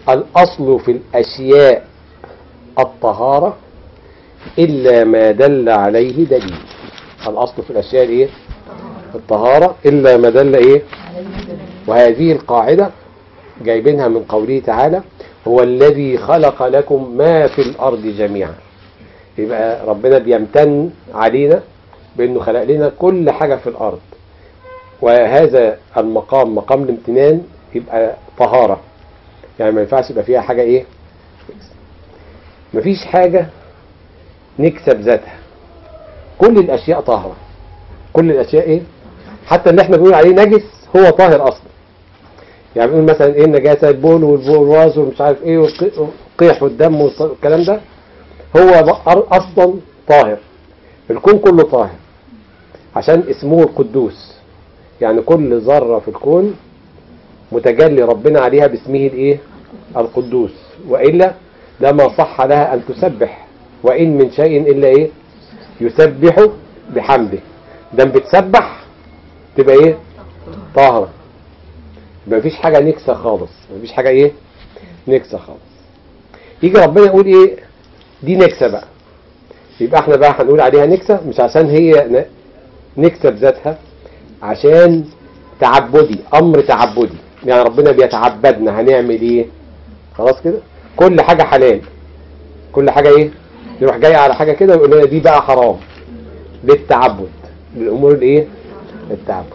الأصل في الأشياء الطهارة إلا ما دل عليه دليل. الأصل في الأشياء إيه؟ الطهارة إلا ما دل إيه؟ وهذه القاعدة جايبينها من قوله تعالى: هو الذي خلق لكم ما في الأرض جميعا. يبقى ربنا بيمتن علينا بأنه خلق لنا كل حاجة في الأرض، وهذا المقام مقام الامتنان يبقى طهارة، يعني ما ينفعش يبقى فيها حاجة إيه؟ مفيش حاجة نكسب ذاتها، كل الأشياء طاهرة. كل الأشياء إيه؟ حتى اللي احنا بنقول عليه نجس هو طاهر أصلا. يعني بنقول مثلا إيه النجاسة، البول والبواز ومش عارف إيه والقيح والدم والكلام ده، هو أصلا طاهر. الكون كله طاهر عشان اسمه القدوس، يعني كل ذرة في الكون متجلي ربنا عليها باسمه الإيه؟ القدوس، وإلا لما صح لها أن تسبح، وإن من شيء إلا إيه؟ يسبح بحمده. ده بتسبح تبقى إيه؟ طاهرة. مفيش حاجة نكسة خالص، مفيش حاجة إيه؟ نكسة خالص. يجي ربنا يقول إيه؟ دي نكسة بقى، يبقى احنا بقى هنقول عليها نكسة مش عشان هي نكسة بذاتها، عشان تعبدي، أمر تعبدي. يعني ربنا بيتعبدنا، هنعمل إيه؟ خلاص كده؟ كل حاجة حلال، كل حاجة إيه؟ يروح جاي على حاجة كده ويقول لنا دي بقى حرام للتعبد، للأمور الإيه؟ التعبد.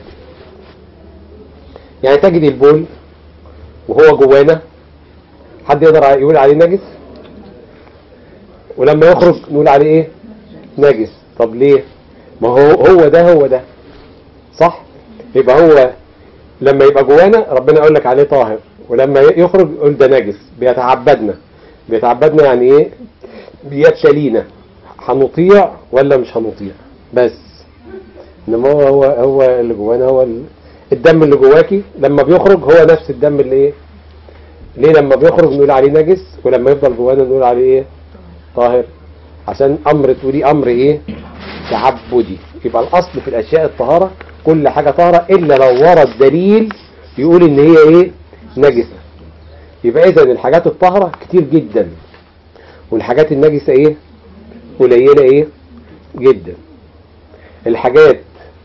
يعني تجد البول وهو جوانا، حد يقدر يقول عليه نجس؟ ولما يخرج نقول عليه إيه؟ نجس. طب ليه؟ ما هو ده صح؟ يبقى هو لما يبقى جوانا ربنا يقول لك عليه طاهر، ولما يخرج يقول ده نجس. بيتعبدنا يعني ايه؟ بيبتلينا، هنطيع ولا مش هنطيع بس. انما هو اللي جوانا، هو الدم اللي جواكي لما بيخرج هو نفس الدم اللي ايه؟ ليه لما بيخرج نقول عليه نجس، ولما يفضل جوانا نقول عليه ايه؟ طاهر. عشان امر تقولي امر ايه؟ تعبدي. يبقى الاصل في الاشياء الطهارة، كل حاجة طهارة إلا لو ورد دليل يقول إن هي إيه؟ نجسة. يبقى إذا الحاجات الطهرة كتير جدا، والحاجات النجسة إيه؟ قليلة إيه؟ جدا. الحاجات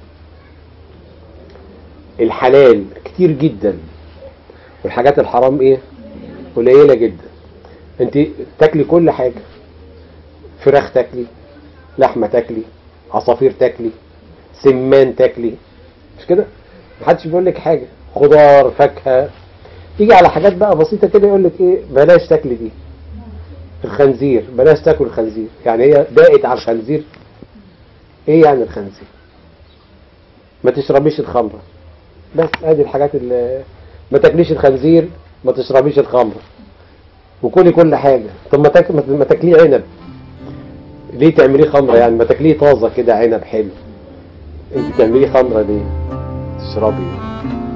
الحلال كتير جدا، والحاجات الحرام إيه؟ قليلة جدا. أنت تاكلي كل حاجة، فراخ تاكلي، لحمة تاكلي، عصافير تاكلي، سمان تاكلي، مش كده؟ محدش بيقول لك حاجة. خضار، فاكهة. يجي على حاجات بقى بسيطة كده يقول لك ايه؟ بلاش تاكلي دي. الخنزير، بلاش تاكل الخنزير. يعني هي ضاقت على الخنزير؟ ايه يعني الخنزير؟ ما تشربيش الخمرة. بس ادي الحاجات اللي ما تاكليش الخنزير، ما تشربيش الخمرة، وكلي كل حاجة. طب ما تاكليه عنب. ليه تعمليه خمرة؟ يعني ما تاكليه طازة كده عنب حلو. انت تعمليه خمرة ليه؟ تشربي